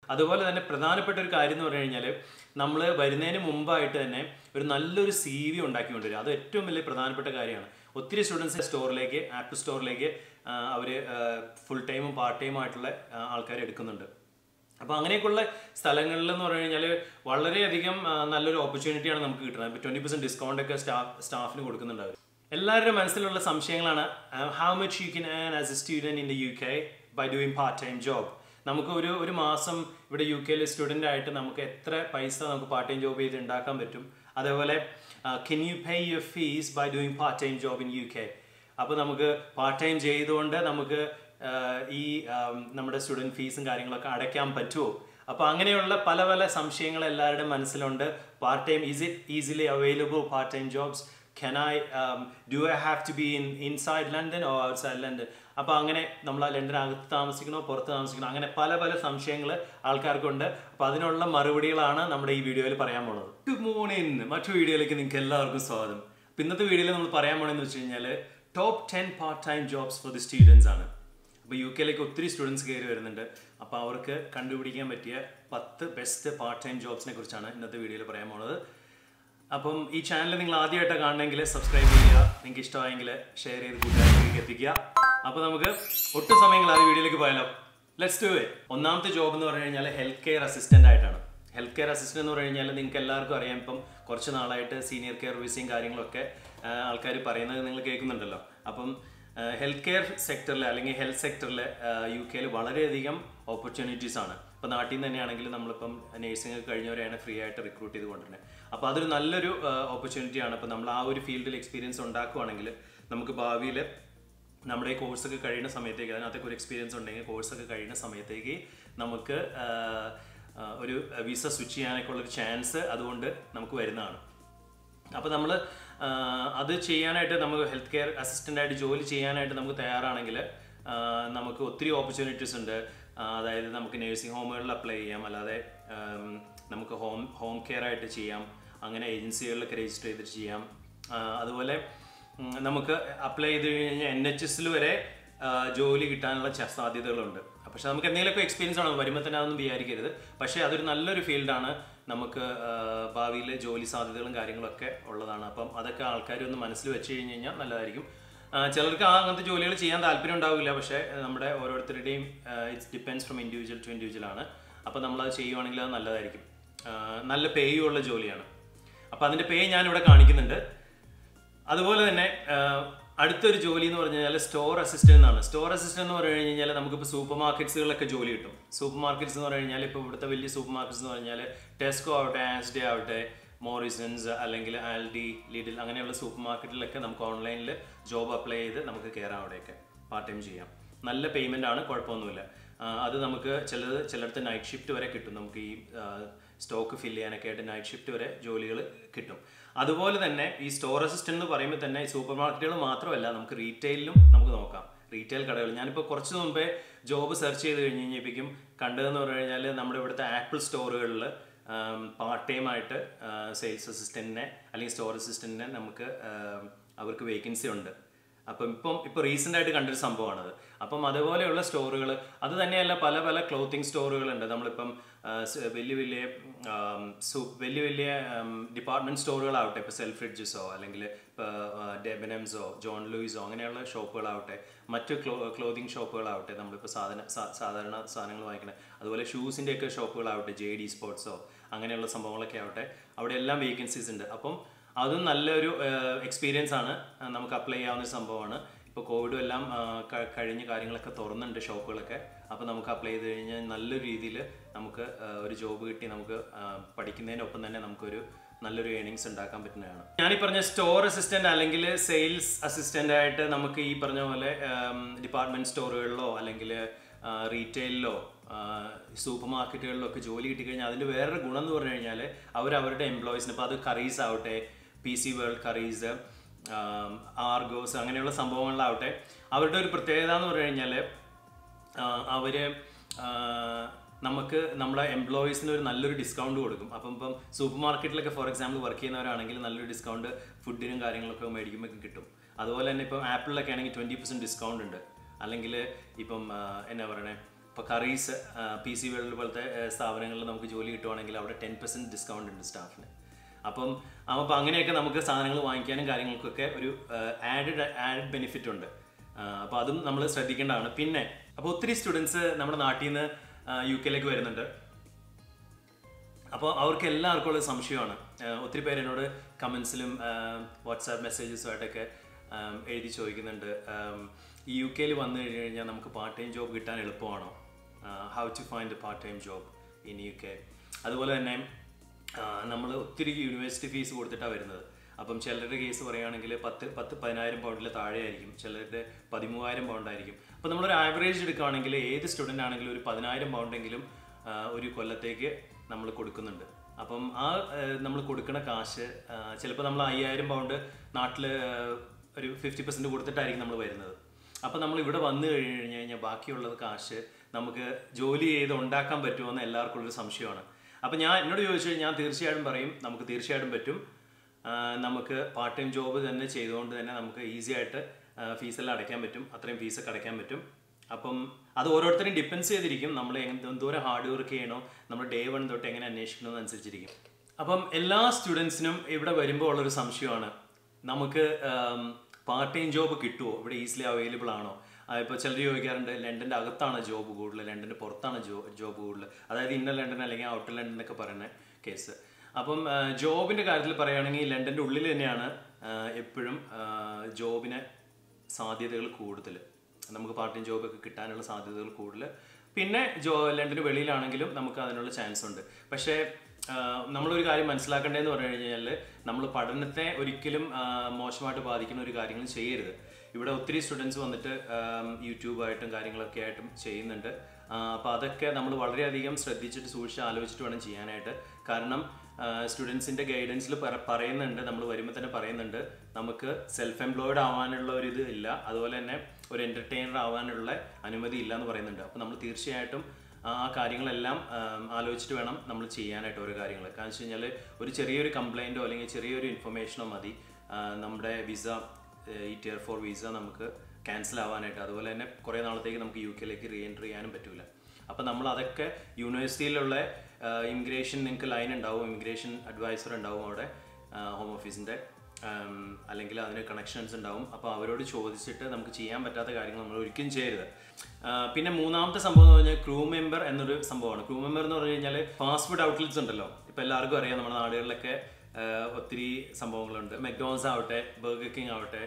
അതുപോലെ തന്നെ പ്രധാനപ്പെട്ട ഒരു കാര്യം എന്ന് പറഞ്ഞു കഴിഞ്ഞാൽ നമ്മൾ വരുന്നതിന് മുമ്പായിട്ട് തന്നെ ഒരു നല്ലൊരു CV ഉണ്ടാക്കി കൊണ്ടുവരിക. അത് ഏറ്റവും വലിയ പ്രധാനപ്പെട്ട കാര്യമാണ്. ഒത്തിരി സ്റ്റുഡൻസ് സ്റ്റോറിലേക്ക് ആപ്പ് സ്റ്റോറിലേക്ക് അവർ ഫുൾ ടൈമും പാർട്ട് ടൈമും ആയിട്ടുള്ള ആൾക്കാർ എടുക്കുന്നുണ്ട്. അപ്പോൾ അങ്ങനെയൊക്കെയുള്ള സ്ഥലങ്ങളിൽ എന്ന് പറഞ്ഞു കഴിഞ്ഞാൽ വളരെയധികം നല്ലൊരു ഓപ്പർച്യൂണിറ്റിയാണ് നമുക്ക് കിട്ടുന്നത്. ഇപ്പോൾ 20% ഡിസ്കൗണ്ട് ഒക്കെ സ്റ്റാഫിന് കൊടുക്കുന്നുണ്ട്. എല്ലാവരുടെ മനസ്സിലുള്ള സംശയങ്ങളാണ് how much you can earn as a student in the UK by doing part time job. നമുക്ക് ഒരു മാസം ഇവിടെ UK സ്റ്റുഡൻ്റ് ആയിട്ട് നമുക്ക് എത്ര പൈസ നമുക്ക് പാർട്ട് ടൈം ജോബ് ചെയ്ത് ഉണ്ടാക്കാൻ പറ്റും. അതേപോലെ can you pay your fees by doing part time job in UK. അപ്പോൾ നമുക്ക് പാർട്ട് ടൈം ചെയ്തുകൊണ്ട് നമുക്ക് ഈ നമ്മുടെ സ്റ്റുഡൻറ്റ് ഫീസും കാര്യങ്ങളൊക്കെ അടയ്ക്കാൻ പറ്റുമോ? അപ്പോൾ അങ്ങനെയുള്ള പല പല സംശയങ്ങൾ എല്ലാവരുടെയും മനസ്സിലുണ്ട്. Part time is it easily available part time jobs? Do I have to be inside London or outside London? അപ്പോൾ അങ്ങനെ നമ്മൾ ആ ലണ്ടനകത്ത് താമസിക്കണോ പുറത്ത് താമസിക്കണോ അങ്ങനെ പല പല സംശയങ്ങൾ ആൾക്കാർക്കുണ്ട്. അപ്പോൾ അതിനുള്ള മറുപടികളാണ് നമ്മുടെ ഈ വീഡിയോയിൽ പറയാൻ പോകുന്നത്. Good morning. മറ്റു വീഡിയോയിലേക്ക് നിങ്ങൾക്ക് എല്ലാവർക്കും സ്വാഗതം. അപ്പോൾ ഇന്നത്തെ വീഡിയോയിൽ നമ്മൾ പറയാൻ പോകണമെന്ന് വെച്ച് കഴിഞ്ഞാൽ top 10 part time jobs for the students ആണ്. അപ്പോൾ UK ഒത്തിരി സ്റ്റുഡൻസ് കയറി വരുന്നുണ്ട്. അപ്പോൾ അവർക്ക് കണ്ടുപിടിക്കാൻ പറ്റിയ 10 ബെസ്റ്റ് പാർട്ട് ടൈം ജോബ്സിനെ കുറിച്ചാണ് ഇന്നത്തെ വീഡിയോയിൽ പറയാൻ പോകുന്നത്. അപ്പം ഈ ചാനൽ നിങ്ങൾ ആദ്യമായിട്ട് കാണണമെങ്കിൽ സബ്സ്ക്രൈബ് ചെയ്യുക. നിങ്ങൾക്ക് ഇഷ്ടമായെങ്കിൽ ഷെയർ ചെയ്ത് കൂട്ടുകാരിലേക്ക് എത്തിക്കുക. അപ്പോൾ നമുക്ക് ഒട്ടും സമയങ്ങൾ വീഡിയോയിലേക്ക് പോയാലോ. Let's do it. ഒന്നാമത്തെ ജോബ് എന്ന് പറഞ്ഞു കഴിഞ്ഞാൽ ഹെൽത്ത് കെയർ അസിസ്റ്റൻ്റ് ആയിട്ടാണ്. ഹെൽത്ത് കെയർ അസിസ്റ്റൻ്റ് എന്ന് പറഞ്ഞു കഴിഞ്ഞാൽ നിങ്ങൾക്ക് എല്ലാവർക്കും അറിയാം. ഇപ്പം കുറച്ച് നാളായിട്ട് സീനിയർ കെയർ വിസയും കാര്യങ്ങളൊക്കെ ആൾക്കാർ പറയുന്നത് നിങ്ങൾ കേൾക്കുന്നുണ്ടല്ലോ. അപ്പം ഹെൽത്ത് കെയർ സെക്ടറിൽ അല്ലെങ്കിൽ ഹെൽത്ത് സെക്ടറിൽ UK വളരെയധികം ഓപ്പർച്യൂണിറ്റീസ് ആണ്. ഇപ്പോൾ നാട്ടിൽ നിന്ന് തന്നെയാണെങ്കിൽ നമ്മളിപ്പം നേഴ്സിംഗ് കഴിഞ്ഞവരെയാണ് ഫ്രീ ആയിട്ട് റിക്രൂട്ട് ചെയ്ത് കൊണ്ടുവരുന്നത്. അപ്പോൾ അതൊരു നല്ലൊരു ഓപ്പർച്യൂണിറ്റിയാണ്. അപ്പോൾ നമ്മൾ ആ ഒരു ഫീൽഡിൽ എക്സ്പീരിയൻസ് ഉണ്ടാക്കുകയാണെങ്കിൽ നമുക്ക് ഭാവിയിൽ നമ്മുടെ ഈ കോഴ്സൊക്കെ കഴിയുന്ന സമയത്തേക്ക് അതിനകത്തൊക്കെ ഒരു എക്സ്പീരിയൻസ് ഉണ്ടെങ്കിൽ കോഴ്സൊക്കെ കഴിയുന്ന സമയത്തേക്ക് നമുക്ക് ഒരു വിസ സ്വിച്ച് ചെയ്യാനൊക്കെ ഉള്ളൊരു ചാൻസ് അതുകൊണ്ട് നമുക്ക് വരുന്നതാണ്. അപ്പോൾ നമ്മൾ അത് ചെയ്യാനായിട്ട് നമുക്ക് ഹെൽത്ത് കെയർ അസിസ്റ്റൻ്റായിട്ട് ജോലി ചെയ്യാനായിട്ട് നമുക്ക് തയ്യാറാണെങ്കിൽ നമുക്ക് ഒത്തിരി ഓപ്പർച്യൂണിറ്റീസ് ഉണ്ട്. അതായത് നമുക്ക് നേഴ്സിംഗ് ഹോമുകളിൽ അപ്ലൈ ചെയ്യാം, അല്ലാതെ നമുക്ക് ഹോം കെയർ ആയിട്ട് ചെയ്യാം, അങ്ങനെ ഏജൻസികളിലൊക്കെ രജിസ്റ്റർ ചെയ്തിട്ട് ചെയ്യാം. അതുപോലെ നമുക്ക് അപ്ലൈ ചെയ്ത് കഴിഞ്ഞാൽ NHS വരെ ജോലി കിട്ടാനുള്ള സാധ്യതകളുണ്ട്. പക്ഷെ നമുക്ക് എന്തെങ്കിലുമൊക്കെ എക്സ്പീരിയൻസ് ആണ് വരുമ്പോൾ തന്നെ അതൊന്നും വിചാരിക്കരുത്. പക്ഷേ അതൊരു നല്ലൊരു ഫീൽഡാണ്. നമുക്ക് ഭാവിയിൽ ജോലി സാധ്യതകളും കാര്യങ്ങളൊക്കെ ഉള്ളതാണ്. അപ്പം അതൊക്കെ ആൾക്കാർ ഒന്ന് മനസ്സിൽ വെച്ച് കഴിഞ്ഞ് കഴിഞ്ഞാൽ നല്ലതായിരിക്കും. ചിലർക്ക് അങ്ങനത്തെ ജോലികൾ ചെയ്യാൻ താല്പര്യം ഉണ്ടാവില്ല. പക്ഷേ നമ്മുടെ ഓരോരുത്തരുടെയും it's depends from individual to individual ആണ്. അപ്പോൾ നമ്മളത് ചെയ്യുവാണെങ്കിൽ അത് നല്ലതായിരിക്കും. നല്ല പേയുള്ള ജോലിയാണ്. അപ്പോൾ അതിൻ്റെ പേ ഞാനിവിടെ കാണിക്കുന്നുണ്ട്. അതുപോലെ തന്നെ അടുത്തൊരു ജോലി എന്ന് പറഞ്ഞു കഴിഞ്ഞാൽ സ്റ്റോർ അസിസ്റ്റൻ്റ് എന്നാണ്. സ്റ്റോർ അസിസ്റ്റൻ്റ് എന്ന് പറഞ്ഞു കഴിഞ്ഞാൽ നമുക്കിപ്പോൾ സൂപ്പർ മാർക്കറ്റ്സുകളിലൊക്കെ ജോലി കിട്ടും. സൂപ്പർ മാർക്കറ്റ്സ് എന്ന് പറഞ്ഞു കഴിഞ്ഞാൽ ഇപ്പോൾ ഇവിടുത്തെ വലിയ സൂപ്പർ മാർക്കറ്റ്സ് എന്ന് പറഞ്ഞാൽ ടെസ്കോ ആവട്ടെ, ആസ്ഡേ ആവട്ടെ, മോറിസൺസ് അല്ലെങ്കിൽ ആൽഡി, ലിഡിൽ അങ്ങനെയുള്ള സൂപ്പർ മാർക്കറ്റിലൊക്കെ നമുക്ക് ഓൺലൈനിൽ ജോബ് അപ്ലൈ ചെയ്ത് നമുക്ക് കയറാം. അവിടെയൊക്കെ പാർട്ട് ടൈം ചെയ്യാം. നല്ല പേയ്മെൻ്റ് ആണ്, കുഴപ്പമൊന്നുമില്ല. അത് നമുക്ക് ചിലടത്ത് നൈറ്റ് ഷിഫ്റ്റ് വരെ കിട്ടും. നമുക്ക് ഈ സ്റ്റോക്ക് ഫില്ല് ചെയ്യാനൊക്കെ ആയിട്ട് നൈറ്റ് ഷിഫ്റ്റ് വരെ ജോലികൾ കിട്ടും. അതുപോലെ തന്നെ ഈ സ്റ്റോർ അസിസ്റ്റൻ്റ് എന്ന് പറയുമ്പോൾ തന്നെ ഈ സൂപ്പർ മാർക്കറ്റുകൾ മാത്രമല്ല, നമുക്ക് റീറ്റെയിലും നമുക്ക് നോക്കാം. റീറ്റെയിൽ കടകൾ ഞാനിപ്പോൾ കുറച്ച് മുമ്പേ ജോബ് സെർച്ച് ചെയ്ത് കഴിഞ്ഞ് കഴിഞ്ഞപ്പോഴേക്കും കണ്ടതെന്ന് പറഞ്ഞു കഴിഞ്ഞാൽ നമ്മുടെ ഇവിടുത്തെ ആപ്പിൾ സ്റ്റോറുകളിൽ പാർട്ട് ടൈം ആയിട്ട് സെയിൽസ് അസിസ്റ്റൻറ്റിനെ അല്ലെങ്കിൽ സ്റ്റോർ അസിസ്റ്റൻറ്റിനെ നമുക്ക് അവർക്ക് വേക്കൻസി ഉണ്ട്. അപ്പം ഇപ്പോൾ റീസെൻ്റായിട്ട് കണ്ടൊരു സംഭവമാണത്. അപ്പം അതുപോലെയുള്ള സ്റ്റോറുകൾ, അത് തന്നെയല്ല പല പല ക്ലോത്തിങ് സ്റ്റോറുകളുണ്ട്. നമ്മളിപ്പം വലിയ വലിയ ഡിപ്പാർട്ട്മെൻറ്റ് സ്റ്റോറുകളാവട്ടെ, ഇപ്പോൾ സെൽഫ്രിഡ്ജസോ അല്ലെങ്കിൽ ഡെബനംസോ ജോൺ ലൂയിസോ അങ്ങനെയുള്ള ഷോപ്പുകളാവട്ടെ, മറ്റ് ക്ലോത്തിങ് ഷോപ്പുകളാവട്ടെ, നമ്മളിപ്പോൾ സാധാരണ സാധനങ്ങൾ വാങ്ങിക്കുന്നത്, അതുപോലെ ഷൂസിൻ്റെയൊക്കെ ഷോപ്പുകളാവട്ടെ, JD സ്പോർട്സോ അങ്ങനെയുള്ള സംഭവങ്ങളൊക്കെ ആവട്ടെ, അവിടെ എല്ലാം വേക്കൻസീസ് ഉണ്ട്. അപ്പം അതും നല്ലൊരു എക്സ്പീരിയൻസ് ആണ്. നമുക്ക് അപ്ലൈ ചെയ്യാവുന്ന സംഭവമാണ്. ഇപ്പോൾ കോവിഡും എല്ലാം കഴിഞ്ഞ് കാര്യങ്ങളൊക്കെ തുറന്നുണ്ട് ഷോപ്പുകളൊക്കെ. അപ്പോൾ നമുക്ക് അപ്ലൈ ചെയ്ത് കഴിഞ്ഞാൽ നല്ലൊരു രീതിയിൽ നമുക്ക് ഒരു ജോബ് കിട്ടി നമുക്ക് പഠിക്കുന്നതിനൊപ്പം തന്നെ നമുക്കൊരു നല്ലൊരു ഏണിങ്സ് ഉണ്ടാക്കാൻ പറ്റുന്നതാണ്. ഞാനീ പറഞ്ഞ സ്റ്റോർ അസിസ്റ്റൻ്റ് അല്ലെങ്കിൽ സെയിൽസ് അസിസ്റ്റൻ്റ് ആയിട്ട് നമുക്ക് ഈ പറഞ്ഞ പോലെ ഡിപ്പാർട്ട്മെൻറ്റ് സ്റ്റോറുകളിലോ അല്ലെങ്കിൽ റീറ്റെയിലിലോ സൂപ്പർ മാർക്കറ്റുകളിലൊക്കെ ജോലി കിട്ടിക്കഴിഞ്ഞാൽ അതിൻ്റെ വേറൊരു ഗുണം എന്ന് പറഞ്ഞു കഴിഞ്ഞാൽ അവരുടെ എംപ്ലോയീസിന്, ഇപ്പോൾ അത് കറീസ് ആവട്ടെ, PC വേൾഡ് കറീസ്, ആർഗോസ് അങ്ങനെയുള്ള സംഭവങ്ങളിലാവട്ടെ, അവരുടെ ഒരു പ്രത്യേകത എന്ന് പറഞ്ഞു കഴിഞ്ഞാൽ അവർ നമുക്ക് നമ്മളെ എംപ്ലോയീസിന് ഒരു നല്ലൊരു ഡിസ്കൗണ്ട് കൊടുക്കും. ഇപ്പം സൂപ്പർ മാർക്കറ്റിലൊക്കെ ഫോർ എക്സാമ്പിൾ വർക്ക് ചെയ്യുന്നവരാണെങ്കിൽ നല്ലൊരു ഡിസ്കൗണ്ട് ഫുഡിനും കാര്യങ്ങളൊക്കെ മേടിക്കുമ്പോൾ കിട്ടും. അതുപോലെ തന്നെ ഇപ്പം ആപ്പിളിലൊക്കെ ആണെങ്കിൽ 20% ഡിസ്കൗണ്ട് ഉണ്ട്. അല്ലെങ്കിൽ ഇപ്പം എന്നാ പറയണേ, ഇപ്പോൾ കറീസ് PC World പോലത്തെ സ്ഥാപനങ്ങളിൽ നമുക്ക് ജോലി കിട്ടുവാണെങ്കിൽ അവിടെ 10% ഡിസ്കൗണ്ട് ഉണ്ട് സ്റ്റാഫിന്. അപ്പം അങ്ങനെയൊക്കെ നമുക്ക് സാധനങ്ങൾ വാങ്ങിക്കാനും കാര്യങ്ങൾക്കൊക്കെ ഒരു ആഡഡ് ബെനിഫിറ്റ് ഉണ്ട്. അപ്പോൾ അതും നമ്മൾ ശ്രദ്ധിക്കേണ്ടതാണ്. പിന്നെ അപ്പോൾ ഒത്തിരി സ്റ്റുഡൻസ് നമ്മുടെ നാട്ടിൽ നിന്ന് UK വരുന്നുണ്ട്. അപ്പോൾ അവർക്ക് എല്ലാവർക്കും ഉള്ള സംശയമാണ്. ഒത്തിരി പേര് എന്നോട് കമൻസിലും വാട്സാപ്പ് മെസ്സേജസുമായിട്ടൊക്കെ എഴുതി ചോദിക്കുന്നുണ്ട്, ഈ UK വന്നു കഴിഞ്ഞാൽ നമുക്ക് പാർട്ട് ടൈം ജോബ് കിട്ടാൻ എളുപ്പമാണോ? How to find a part time job in UK. അതുപോലെ തന്നെ നമ്മൾ ഒത്തിരി യൂണിവേഴ്സിറ്റി ഫീസ് കൊടുത്തിട്ടാണ് വരുന്നത്. അപ്പം ചിലരുടെ കേസ് പറയുകയാണെങ്കിൽ 10,000 പൗണ്ടിൽ താഴെ ആയിരിക്കും, ചിലരുടെ 13,000 പൗണ്ടായിരിക്കും. അപ്പോൾ നമ്മളൊരു ആവറേജ് എടുക്കുകയാണെങ്കിൽ ഏത് സ്റ്റുഡൻ്റ് ആണെങ്കിലും ഒരു 10,000 പൗണ്ടെങ്കിലും ഒരു കൊല്ലത്തേക്ക് നമ്മൾ കൊടുക്കുന്നുണ്ട്. അപ്പം നമ്മൾ കൊടുക്കുന്ന കാശ് ചിലപ്പോൾ നമ്മൾ 5,000 പൗണ്ട് നാട്ടിൽ ഒരു 50% കൊടുത്തിട്ടായിരിക്കും നമ്മൾ വരുന്നത്. അപ്പോൾ നമ്മൾ ഇവിടെ വന്നു കഴിഞ്ഞാൽ ബാക്കിയുള്ളത് കാശ് നമുക്ക് ജോലി ചെയ്ത് ഉണ്ടാക്കാൻ പറ്റുമോ എന്ന് എല്ലാവർക്കും ഉള്ളൊരു സംശയമാണ്. അപ്പോൾ എന്നോട് ചോദിച്ചു കഴിഞ്ഞാൽ ഞാൻ തീർച്ചയായിട്ടും പറയും നമുക്ക് തീർച്ചയായിട്ടും പറ്റും. നമുക്ക് പാർട്ട് ടൈം ജോബ് തന്നെ ചെയ്തുകൊണ്ട് തന്നെ നമുക്ക് ഈസി ആയിട്ട് ഫീസെല്ലാം അടയ്ക്കാൻ പറ്റും, അത്രയും ഫീസൊക്കെ അടയ്ക്കാൻ പറ്റും. അപ്പം അത് ഓരോരുത്തരും ഡിപ്പെൻസ് ചെയ്തിരിക്കും, നമ്മൾ എന്തോരം ഹാർഡ് വർക്ക് ചെയ്യണോ, നമ്മൾ ഡേ 1 തൊട്ട് എങ്ങനെ അന്വേഷിക്കണമെന്നനുസരിച്ചിരിക്കും. അപ്പം എല്ലാ സ്റ്റുഡൻസിനും ഇവിടെ വരുമ്പോൾ ഉള്ളൊരു സംശയമാണ്, നമുക്ക് പാർട്ട് ടൈം ജോബ് കിട്ടുമോ, ഇവിടെ ഈസിലി അവൈലബിൾ ആണോ? ഇപ്പോൾ ചിലർ ചോദിക്കാറുണ്ട് ലണ്ടൻ്റെ അകത്താണ് ജോബ് കൂടുതൽ, ലണ്ടൻ്റെ പുറത്താണ് ജോബ് കൂടുതൽ, അതായത് ഇന്നർ ലണ്ടൻ അല്ലെങ്കിൽ ഔട്ടർ ലണ്ടൻ എന്നൊക്കെ പറയുന്ന കേസ്. അപ്പം ജോബിൻ്റെ കാര്യത്തിൽ പറയുകയാണെങ്കിൽ ലണ്ടൻ്റെ ഉള്ളിൽ തന്നെയാണ് എപ്പോഴും ജോബിന് സാധ്യതകൾ കൂടുതൽ, നമുക്ക് പാർട്ട് ടൈം ജോബൊക്കെ കിട്ടാനുള്ള സാധ്യതകൾ കൂടുതൽ. പിന്നെ ലണ്ടന് വെളിയിലാണെങ്കിലും നമുക്ക് അതിനുള്ള ചാൻസ് ഉണ്ട്. പക്ഷേ നമ്മളൊരു കാര്യം മനസ്സിലാക്കേണ്ടതെന്ന് പറഞ്ഞു കഴിഞ്ഞാൽ നമ്മൾ പഠനത്തെ ഒരിക്കലും മോശമായിട്ട് ബാധിക്കുന്ന ഒരു കാര്യങ്ങളും ചെയ്യരുത്. ഇവിടെ ഒത്തിരി സ്റ്റുഡൻസ് വന്നിട്ട് യൂട്യൂബായിട്ടും കാര്യങ്ങളൊക്കെ ആയിട്ടും ചെയ്യുന്നുണ്ട്. അപ്പോൾ അതൊക്കെ നമ്മൾ വളരെയധികം ശ്രദ്ധിച്ചിട്ട് സൂക്ഷിച്ച് ആലോചിച്ചിട്ട് വേണം ചെയ്യാനായിട്ട്. കാരണം സ്റ്റുഡൻസിൻ്റെ ഗൈഡൻസിൽ പറയുന്നുണ്ട്, നമ്മൾ വരുമ്പോൾ തന്നെ പറയുന്നുണ്ട്, നമുക്ക് സെൽഫ് എംപ്ലോയിഡ് ആവാനുള്ള ഒരു ഇത് ഇല്ല, അതുപോലെ തന്നെ ഒരു എൻ്റർടൈനർ ആവാനുള്ള അനുമതി ഇല്ല എന്ന് പറയുന്നുണ്ട്. അപ്പോൾ നമ്മൾ തീർച്ചയായിട്ടും ആ കാര്യങ്ങളെല്ലാം ആലോചിച്ചിട്ട് വേണം നമ്മൾ ചെയ്യാനായിട്ട് ഓരോ കാര്യങ്ങൾ. കാരണം വെച്ച് കഴിഞ്ഞാൽ ഒരു ചെറിയൊരു കംപ്ലയിൻറ്റോ അല്ലെങ്കിൽ ചെറിയൊരു ഇൻഫർമേഷനോ മതി നമ്മുടെ വിസ, ഈ Tier 4 വിസ നമുക്ക് ക്യാൻസൽ ആവാനായിട്ട്. അതുപോലെ തന്നെ കുറേ നാളത്തേക്ക് നമുക്ക് UK റീ എൻട്രി ചെയ്യാനും പറ്റില്ല. അപ്പോൾ നമ്മൾ അതൊക്കെ യൂണിവേഴ്സിറ്റിയിലുള്ള ഇമിഗ്രേഷൻ, നിങ്ങൾക്ക് ലൈൻ ഉണ്ടാവും, ഇമിഗ്രേഷൻ അഡ്വൈസർ ഉണ്ടാവും അവിടെ ഹോം ഓഫീസിൻ്റെ, അല്ലെങ്കിൽ അതിന് കണക്ഷൻസ് ഉണ്ടാവും. അപ്പോൾ അവരോട് ചോദിച്ചിട്ട് നമുക്ക് ചെയ്യാൻ പറ്റാത്ത കാര്യങ്ങൾ നമ്മൾ ഒരിക്കലും ചെയ്യരുത്. പിന്നെ മൂന്നാമത്തെ സംഭവം എന്ന് പറഞ്ഞാൽ ക്രൂ മെമ്പർ എന്നൊരു സംഭവമാണ്. ക്രൂ മെമ്പർ എന്ന് പറഞ്ഞു കഴിഞ്ഞാൽ ഫാസ്റ്റ് ഫുഡ് ഔട്ട്ലെറ്റ്സ് ഉണ്ടല്ലോ, ഇപ്പോൾ എല്ലാവർക്കും അറിയാം നമ്മുടെ നാടുകളിലൊക്കെ ഒത്തിരി സംഭവങ്ങളുണ്ട്. മെക്ഡോണൽഡ്സ് ആവട്ടെ, ബർഗർ കിങ് ആവട്ടെ,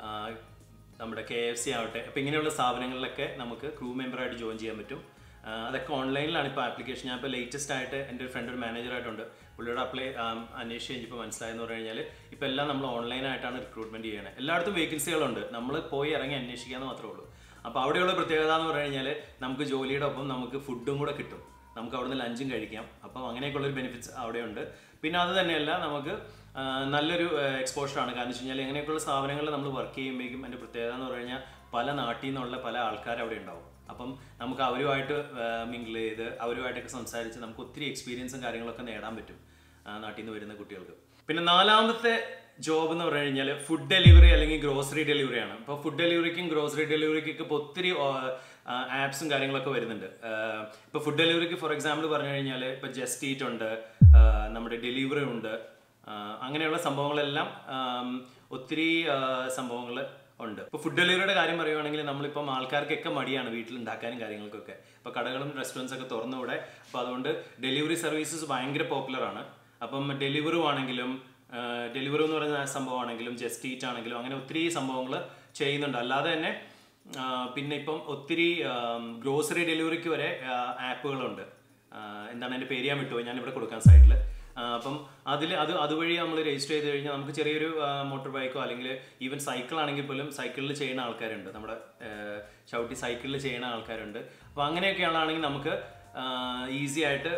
നമ്മുടെ KFC ആവട്ടെ, അപ്പോൾ ഇങ്ങനെയുള്ള സ്ഥാപനങ്ങളിലൊക്കെ നമുക്ക് ക്രൂ മെമ്പറായിട്ട് ജോയിൻ ചെയ്യാൻ പറ്റും. അതൊക്കെ ഓൺലൈനിലാണ് ഇപ്പോൾ ആപ്ലിക്കേഷൻ. ഞാൻ ഇപ്പോൾ ലേറ്റസ്റ്റ് ആയിട്ട് എൻ്റെ ഒരു ഫ്രണ്ട് ഒരു മാനേജറായിട്ടുണ്ട്, പുള്ളിയോട് അന്വേഷിച്ച് കഴിഞ്ഞപ്പോൾ മനസ്സിലായെന്ന് പറഞ്ഞു കഴിഞ്ഞാൽ ഇപ്പോൾ എല്ലാം നമ്മൾ ഓൺലൈനായിട്ടാണ് റിക്രൂട്ട്മെൻറ്റ് ചെയ്യണത്. എല്ലായിടത്തും വേക്കൻസികളുണ്ട്, നമ്മൾ പോയി ഇറങ്ങി അന്വേഷിക്കാമെന്ന് മാത്രമേ ഉള്ളൂ. അപ്പോൾ അവിടെയുള്ള പ്രത്യേകത എന്ന് പറഞ്ഞു കഴിഞ്ഞാൽ നമുക്ക് ജോലിയുടെ ഒപ്പം നമുക്ക് ഫുഡും കൂടെ കിട്ടും, നമുക്ക് അവിടുന്ന് ലഞ്ചും കഴിക്കാം. അപ്പം അങ്ങനെയൊക്കെയുള്ളൊരു ബെനിഫിറ്റ്സ് അവിടെയുണ്ട്. പിന്നെ അത് തന്നെയല്ല നമുക്ക് നല്ലൊരു എക്സ്പോഷറാണ്. കാരണം വെച്ച് കഴിഞ്ഞാൽ എങ്ങനെയൊക്കെയുള്ള സ്ഥാപനങ്ങളിൽ നമ്മൾ വർക്ക് ചെയ്യുമ്പോഴേക്കും എൻ്റെ പ്രത്യേകത എന്ന് പറഞ്ഞു കഴിഞ്ഞാൽ പല നാട്ടിൽ നിന്നുള്ള പല ആൾക്കാർ അവിടെ ഉണ്ടാവും. അപ്പം നമുക്ക് അവരുമായിട്ട് മിങ്കിൾ ചെയ്ത് അവരുമായിട്ടൊക്കെ സംസാരിച്ച് നമുക്ക് ഒത്തിരി എക്സ്പീരിയൻസും കാര്യങ്ങളൊക്കെ നേടാൻ പറ്റും നാട്ടിൽ നിന്ന് വരുന്ന കുട്ടികൾക്ക്. പിന്നെ നാലാമത്തെ ജോബ് എന്ന് പറഞ്ഞു കഴിഞ്ഞാൽ ഫുഡ് ഡെലിവറി അല്ലെങ്കിൽ ഗ്രോസറി ഡെലിവറിയാണ്. ഇപ്പോൾ ഫുഡ് ഡെലിവറിക്കും ഗ്രോസറി ഡെലിവറിക്കൊക്കെ ഇപ്പോൾ ഒത്തിരി ആപ്സും കാര്യങ്ങളൊക്കെ വരുന്നുണ്ട്. ഇപ്പോൾ ഫുഡ് ഡെലിവറിക്ക് ഫോർ എക്സാമ്പിൾ പറഞ്ഞു കഴിഞ്ഞാൽ ഇപ്പോൾ ജസ്റ്റ് ഈറ്റ് ഉണ്ട്, നമ്മുടെ ഡെലിവറി ഉണ്ട്, അങ്ങനെയുള്ള സംഭവങ്ങളെല്ലാം ഒത്തിരി സംഭവങ്ങൾ ഉണ്ട്. ഇപ്പോൾ ഫുഡ് ഡെലിവറിയുടെ കാര്യം പറയുവാണെങ്കിൽ നമ്മളിപ്പം ആൾക്കാർക്കൊക്കെ മടിയാണ് വീട്ടിൽ ഉണ്ടാക്കാനും കാര്യങ്ങൾക്കൊക്കെ. ഇപ്പോൾ കടകളും റെസ്റ്റോറൻറ്റ്സ് ഒക്കെ തുറന്നുകൂടെ, അപ്പോൾ അതുകൊണ്ട് ഡെലിവറി സർവീസസ് ഭയങ്കര പോപ്പുലറാണ്. അപ്പം ഡെലിവറി ആണെങ്കിലും, ഡെലിവറി എന്ന് പറയുന്ന സംഭവമാണെങ്കിലും, ജസ്റ്റ് ഈറ്റ് ആണെങ്കിലും അങ്ങനെ ഒത്തിരി സംഭവങ്ങൾ ചെയ്യുന്നുണ്ട്. അല്ലാതെ തന്നെ പിന്നെ ഇപ്പം ഒത്തിരി ഗ്രോസറി ഡെലിവറിക്ക് വരെ ആപ്പുകളുണ്ട്. എന്താണ് എൻ്റെ പേര് ഞാൻ വിട്ടുപോയി, ഞാനിവിടെ കൊടുക്കാൻ സൈഡിൽ. അപ്പം അതുവഴി നമ്മൾ രജിസ്റ്റർ ചെയ്ത് കഴിഞ്ഞാൽ നമുക്ക് ചെറിയൊരു മോട്ടോർ ബൈക്കോ അല്ലെങ്കിൽ ഈവൻ സൈക്കിൾ ആണെങ്കിൽ പോലും സൈക്കിളിൽ ചെയ്യുന്ന ആൾക്കാരുണ്ട്, നമ്മുടെ ചവിട്ടി സൈക്കിളിൽ ചെയ്യുന്ന ആൾക്കാരുണ്ട്. അപ്പോൾ അങ്ങനെയൊക്കെയാണെങ്കിൽ നമുക്ക് ഈസി ആയിട്ട്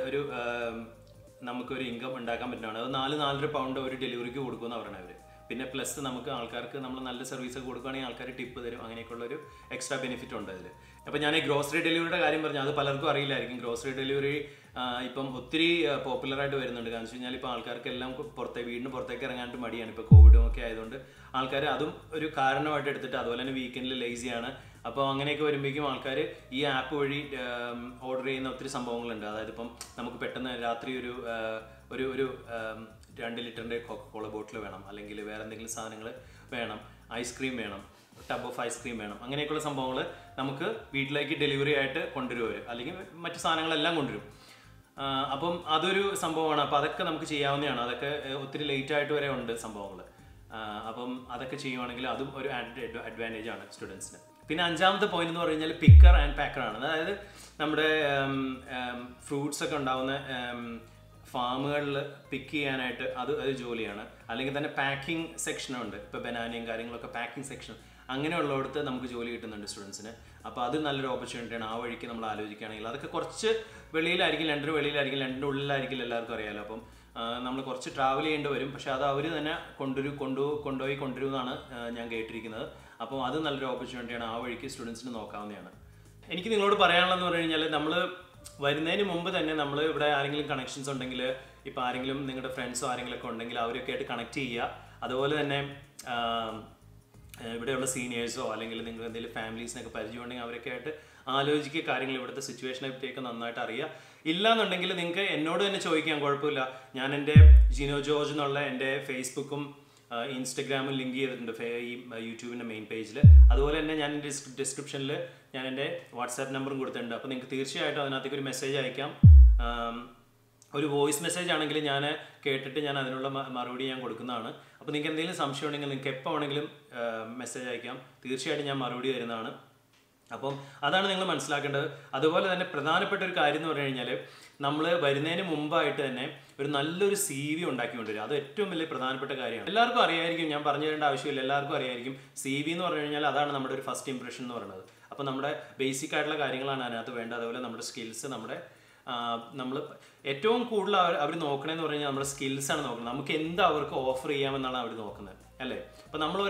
നമുക്കൊരു ഇൻകം ഉണ്ടാക്കാൻ പറ്റുന്നതാണ്. അത് 4-4.5 പൗണ്ട് ഒരു ഡെലിവറിക്ക് കൊടുക്കുമെന്ന് പറയുന്നത് അവർ. പിന്നെ പ്ലസ് നമുക്ക് ആൾക്കാർക്ക് നമ്മൾ നല്ല സർവീസ് ഒക്കെ കൊടുക്കുകയാണെങ്കിൽ ആൾക്കാർ ടിപ്പ് തരും. അങ്ങനെയൊക്കെയുള്ളൊരു എക്സ്ട്രാ ബെനിഫിറ്റ് ഉണ്ട് അതിൽ. അപ്പോൾ ഞാൻ ഈ ഗ്രോസറി ഡെലിവറിയുടെ കാര്യം പറഞ്ഞു, അത് പലർക്കും അറിയില്ലായിരിക്കും. ഗ്രോസറി ഡെലിവറി ഇപ്പം ഒത്തിരി പോപ്പുലറായിട്ട് വരുന്നുണ്ട്. കാരണം വെച്ച് കഴിഞ്ഞാൽ ഇപ്പോൾ ആൾക്കാർക്കെല്ലാം വീടിന് പുറത്തേക്ക് ഇറങ്ങാനായിട്ട് മടിയാണ്. ഇപ്പോൾ കോവിഡും ഒക്കെ ആയതുകൊണ്ട് ആൾക്കാർ അതും ഒരു കാരണമായിട്ട് എടുത്തിട്ട്, അതുപോലെ തന്നെ വീക്കെൻഡിൽ ലേസിയാണ്, അപ്പോൾ അങ്ങനെയൊക്കെ വരുമ്പോഴേക്കും ആൾക്കാർ ഈ ആപ്പ് വഴി ഓർഡർ ചെയ്യുന്ന ഒത്തിരി സംഭവങ്ങളുണ്ട്. അതായത് ഇപ്പം നമുക്ക് പെട്ടെന്ന് രാത്രി ഒരു 2 ലിറ്ററിൻ്റെ കൊക്കോള ബോട്ടിൽ വേണം, അല്ലെങ്കിൽ വേറെ എന്തെങ്കിലും സാധനങ്ങൾ വേണം, ഐസ്ക്രീം വേണം, ടബ് ഓഫ് ഐസ്ക്രീം വേണം, അങ്ങനെയൊക്കെയുള്ള സംഭവങ്ങൾ നമുക്ക് വീട്ടിലേക്ക് ഡെലിവറി ആയിട്ട് കൊണ്ടുവരും, അല്ലെങ്കിൽ മറ്റു സാധനങ്ങളെല്ലാം കൊണ്ടുവരും. അപ്പം അതൊരു സംഭവമാണ്. അപ്പോൾ അതൊക്കെ നമുക്ക് ചെയ്യാവുന്നതാണ്. അതൊക്കെ ഒത്തിരി ലേറ്റ് ആയിട്ട് വരെ ഉണ്ട് സംഭവങ്ങൾ. അപ്പം അതൊക്കെ ചെയ്യുവാണെങ്കിൽ അതും ഒരു അഡ്വാൻറ്റേജ് ആണ് സ്റ്റുഡൻസിന്. പിന്നെ 5ാമത്തെ പോയിന്റ് എന്ന് പറഞ്ഞാൽ പിക്കർ ആൻഡ് പാക്കർ ആണ്. അതായത് നമ്മുടെ ഫ്രൂട്ട്സ് ഒക്കെ ഉണ്ടാവുന്ന ഫാമുകളിൽ പിക്ക് ചെയ്യാനായിട്ട് അത് ജോലിയാണ്. അല്ലെങ്കിൽ തന്നെ പാക്കിംഗ് സെക്ഷനുണ്ട്. ഇപ്പോൾ ബനാനയും കാര്യങ്ങളൊക്കെ പാക്കിംഗ് സെക്ഷൻ അങ്ങനെയുള്ളിടത്ത് നമുക്ക് ജോലി കിട്ടുന്നുണ്ട് സ്റ്റുഡൻസിന്. അപ്പോൾ അത് നല്ലൊരു ഓപ്പർച്യൂണിറ്റിയാണ്. ആ വഴിക്ക് നമ്മൾ ആലോചിക്കുകയാണെങ്കിൽ അതൊക്കെ കുറച്ച് വെളിയിലായിരിക്കും, ലണ്ടന് വെളിയിലായിരിക്കും, ലണ്ടൻ്റെ ഉള്ളിലായിരിക്കില്ല, എല്ലാവർക്കും അറിയാമല്ലോ. അപ്പം നമ്മൾ കുറച്ച് ട്രാവൽ ചെയ്യേണ്ടി വരും. പക്ഷേ അത് അവർ തന്നെ കൊണ്ടുപോയി കൊണ്ടുവരുമെന്നാണ് ഞാൻ കേട്ടിരിക്കുന്നത്. അപ്പോൾ അത് നല്ലൊരു ഓപ്പർച്യൂണിറ്റിയാണ്. ആ വഴിക്ക് സ്റ്റുഡൻസിന് നോക്കാവുന്നതാണ്. എനിക്ക് നിങ്ങളോട് പറയാനുള്ളതെന്ന് പറഞ്ഞു കഴിഞ്ഞാൽ, നമ്മൾ വരുന്നതിന് മുമ്പ് തന്നെ നമ്മൾ ഇവിടെ ആരെങ്കിലും കണക്ഷൻസ് ഉണ്ടെങ്കിൽ, ഇപ്പോൾ ആരെങ്കിലും നിങ്ങളുടെ ഫ്രണ്ട്സോ ആരെങ്കിലുമൊക്കെ ഉണ്ടെങ്കിൽ അവരൊക്കെ ആയിട്ട് കണക്ട് ചെയ്യുക. അതുപോലെ തന്നെ ഇവിടെയുള്ള സീനിയേഴ്സോ അല്ലെങ്കിൽ നിങ്ങൾ എന്തെങ്കിലും ഫാമിലീസിനൊക്കെ പരിചയമുണ്ടെങ്കിൽ അവരൊക്കെ ആയിട്ട് ആലോചിക്കുക. കാര്യങ്ങൾ ഇവിടുത്തെ സിറ്റുവേഷനെ പറ്റിയൊക്കെ നന്നായിട്ട് അറിയുക. ഇല്ലാന്നുണ്ടെങ്കിൽ നിങ്ങൾക്ക് എന്നോട് തന്നെ ചോദിക്കാൻ കുഴപ്പമില്ല. ഞാൻ എൻ്റെ ജിനോ ജോർജ് എന്നുള്ള എൻ്റെ ഫേസ്ബുക്കും ഇൻസ്റ്റഗ്രാമും ലിങ്ക് ചെയ്തിട്ടുണ്ട് ഈ യൂട്യൂബിൻ്റെ മെയിൻ പേജിൽ. അതുപോലെ തന്നെ ഞാൻ എൻ്റെ ഡിസ്ക്രിപ്ഷനിൽ ഞാൻ എൻ്റെ വാട്സാപ്പ് നമ്പറും കൊടുത്തിട്ടുണ്ട്. അപ്പോൾ നിങ്ങൾക്ക് തീർച്ചയായിട്ടും അതിനകത്തേക്ക് ഒരു മെസ്സേജ് അയക്കാം. ഒരു വോയിസ് മെസ്സേജ് ആണെങ്കിൽ ഞാൻ കേട്ടിട്ട് ഞാൻ അതിനുള്ള മറുപടി ഞാൻ കൊടുക്കുന്നതാണ്. അപ്പോൾ നിങ്ങൾക്ക് എന്തെങ്കിലും സംശയം ഉണ്ടെങ്കിൽ നിങ്ങൾക്ക് എപ്പോൾ വേണമെങ്കിലും മെസ്സേജ് അയക്കാം. തീർച്ചയായിട്ടും ഞാൻ മറുപടി തരുന്നതാണ്. അപ്പം അതാണ് നിങ്ങൾ മനസ്സിലാക്കേണ്ടത്. അതുപോലെ തന്നെ പ്രധാനപ്പെട്ട ഒരു കാര്യം എന്ന് പറഞ്ഞു കഴിഞ്ഞാൽ, നമ്മൾ വരുന്നതിന് മുമ്പായിട്ട് തന്നെ ഒരു നല്ലൊരു CV ഉണ്ടാക്കി കൊണ്ടുവരിക. അത് ഏറ്റവും വലിയ പ്രധാനപ്പെട്ട കാര്യമാണ്. എല്ലാവർക്കും അറിയായിരിക്കും, ഞാൻ പറഞ്ഞു തരേണ്ട ആവശ്യമില്ല, എല്ലാവർക്കും അറിയായിരിക്കും. CV എന്ന് പറഞ്ഞു കഴിഞ്ഞാൽ അതാണ് നമ്മുടെ ഒരു ഫസ്റ്റ് ഇംപ്രഷൻ എന്ന് പറയുന്നത്. അപ്പോൾ നമ്മുടെ ബേസിക് ആയിട്ടുള്ള കാര്യങ്ങളാണ് അതിനകത്ത് വേണ്ടത്. അതുപോലെ നമ്മുടെ സ്കിൽസ്, നമ്മൾ ഏറ്റവും കൂടുതൽ അവർ നോക്കണമെന്ന് പറഞ്ഞു കഴിഞ്ഞാൽ നമ്മുടെ സ്കിൽസാണ് നോക്കുന്നത്. നമുക്ക് എന്ത് അവർക്ക് ഓഫർ ചെയ്യാമെന്നാണ് അവർ നോക്കുന്നത്, അല്ലേ? അപ്പോൾ നമ്മൾ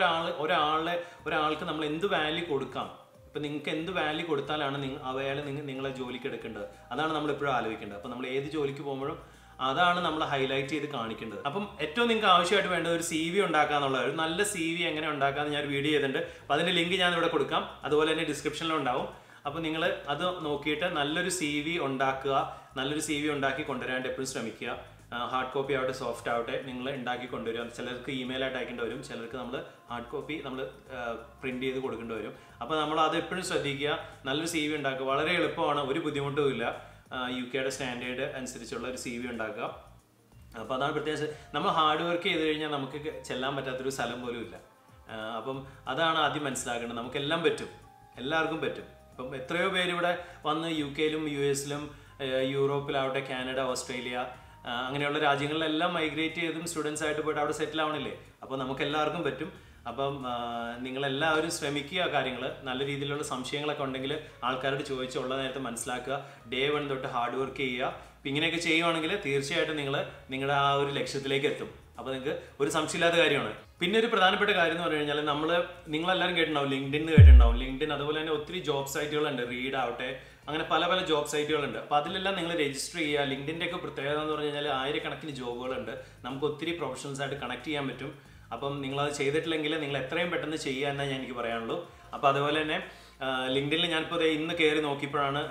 ഒരാൾക്ക് നമ്മൾ എന്ത് വാല്യൂ കൊടുക്കാം, ഇപ്പം നിങ്ങൾക്ക് എന്ത് വാല്യൂ കൊടുത്താലാണ് അയാൾ നിങ്ങളെ ജോലിക്ക് എടുക്കേണ്ടത്, അതാണ് നമ്മൾ എപ്പോഴും ആലോചിക്കേണ്ടത്. അപ്പോൾ നമ്മൾ ഏത് ജോലിക്ക് പോകുമ്പോഴും അതാണ് നമ്മൾ ഹൈലൈറ്റ് ചെയ്ത് കാണിക്കേണ്ടത്. അപ്പം ഏറ്റവും നിങ്ങൾക്ക് ആവശ്യമായിട്ട് വേണ്ടത് ഒരു CV ഉണ്ടാക്കുക എന്നുള്ളത്. ഒരു നല്ല CV എങ്ങനെ ഉണ്ടാക്കാമെന്ന് ഞാൻ വീഡിയോ ചെയ്തിട്ടുണ്ട്. അപ്പോൾ അതിൻ്റെ ലിങ്ക് ഞാൻ ഇവിടെ കൊടുക്കാം. അതുപോലെ തന്നെ ഡിസ്ക്രിപ്ഷനിലും ഉണ്ടാവും. അപ്പോൾ നിങ്ങൾ അത് നോക്കിയിട്ട് നല്ലൊരു CV ഉണ്ടാക്കുക. നല്ലൊരു CV ഉണ്ടാക്കി കൊണ്ടുവരാനായിട്ട് എപ്പോഴും ശ്രമിക്കുക. ഹാർഡ് കോപ്പി ആവട്ടെ സോഫ്റ്റ് ആവട്ടെ നിങ്ങൾ ഉണ്ടാക്കി കൊണ്ടുവരിക. ചിലർക്ക് ഇമെയിലായിട്ട് അയക്കേണ്ടി വരും, ചിലർക്ക് നമ്മൾ ഹാർഡ് കോപ്പി നമ്മൾ പ്രിൻറ്റ് ചെയ്ത് കൊടുക്കേണ്ടി വരും. അപ്പോൾ നമ്മൾ അത് എപ്പോഴും ശ്രദ്ധിക്കുക. നല്ലൊരു CV ഉണ്ടാക്കുക. വളരെ എളുപ്പമാണ്, ഒരു ബുദ്ധിമുട്ടും ഇല്ല. UK സ്റ്റാൻഡേർഡ് അനുസരിച്ചുള്ള ഒരു CV ഉണ്ടാക്കുക. അപ്പോൾ അതാണ് പ്രത്യേകിച്ച്. നമ്മൾ ഹാർഡ് വർക്ക് ചെയ്ത് കഴിഞ്ഞാൽ നമുക്ക് ചെല്ലാൻ പറ്റാത്തൊരു സ്ഥലം പോലും ഇല്ല. അപ്പം അതാണ് ആദ്യം മനസ്സിലാക്കേണ്ടത്. നമുക്കെല്ലാം പറ്റും, എല്ലാവർക്കും പറ്റും. ഇപ്പം എത്രയോ പേര് ഇവിടെ വന്ന് UK-ലും US-ലും യൂറോപ്പിലാവട്ടെ കാനഡ, ഓസ്ട്രേലിയ അങ്ങനെയുള്ള രാജ്യങ്ങളിലെല്ലാം മൈഗ്രേറ്റ് ചെയ്തും സ്റ്റുഡൻസ് ആയിട്ട് പോയിട്ട് അവിടെ സെറ്റിൽ ആവണില്ലേ. അപ്പോൾ നമുക്ക് എല്ലാവർക്കും പറ്റും. അപ്പം നിങ്ങളെല്ലാവരും ശ്രമിക്കുക. കാര്യങ്ങൾ നല്ല രീതിയിലുള്ള സംശയങ്ങളൊക്കെ ഉണ്ടെങ്കിൽ ആൾക്കാരോട് ചോദിച്ചുള്ള നേരത്തെ മനസ്സിലാക്കുക. Day 1 തൊട്ട് ഹാർഡ് വർക്ക് ചെയ്യുക. അപ്പം ഇങ്ങനെയൊക്കെ ചെയ്യുവാണെങ്കിൽ തീർച്ചയായിട്ടും നിങ്ങളുടെ ആ ഒരു ലക്ഷ്യത്തിലേക്ക് എത്തും. അപ്പോൾ നിങ്ങൾക്ക് ഒരു സംശയമില്ലാത്ത കാര്യമാണ്. പിന്നെ ഒരു പ്രധാനപ്പെട്ട കാര്യം എന്ന് പറഞ്ഞു കഴിഞ്ഞാൽ, നിങ്ങളെല്ലാവരും കേട്ടിട്ടുണ്ടാവും, ലിങ്ക്ഡിൻ കേട്ടിട്ടുണ്ടാവും. ലിങ്ക്ഡിൻ അതുപോലെ തന്നെ ഒത്തിരി ജോബ് സൈറ്റുകളുണ്ട്, റീഡ് ആവട്ടെ, അങ്ങനെ പല ജോബ് സൈറ്റുകളുണ്ട്. അപ്പോൾ അതിലെല്ലാം നിങ്ങൾ രജിസ്റ്റർ ചെയ്യുക. ലിങ്ക്ഡിൻ്റെ ഒക്കെ പ്രത്യേകത എന്ന് പറഞ്ഞു കഴിഞ്ഞാൽ ആയിരക്കണക്കിന് ജോബുകളുണ്ട്. നമുക്ക് ഒത്തിരി പ്രൊഫഷണൽസ് ആയിട്ട് കണക്ട് ചെയ്യാൻ പറ്റും. അപ്പം നിങ്ങളത് ചെയ്തിട്ടില്ലെങ്കിൽ നിങ്ങൾ എത്രയും പെട്ടെന്ന് ചെയ്യുക എന്നേ ഞാൻ എനിക്ക് പറയാനുള്ളൂ. അപ്പോൾ അതുപോലെ തന്നെ ലിങ്ക്ഡിനിൽ ഞാനിപ്പോൾ ഇന്ന് കയറി നോക്കിയപ്പോഴാണ്